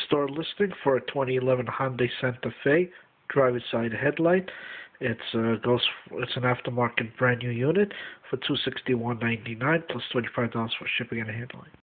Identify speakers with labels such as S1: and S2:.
S1: store listing for a 2011 Hyundai Santa Fe driver's side headlight. It's an aftermarket brand new unit for $261.99 plus $25 for shipping and handling.